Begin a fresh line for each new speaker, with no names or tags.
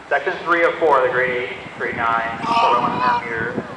Section 3 of 4, the grade 8, grade 9, 4 by 100 meters.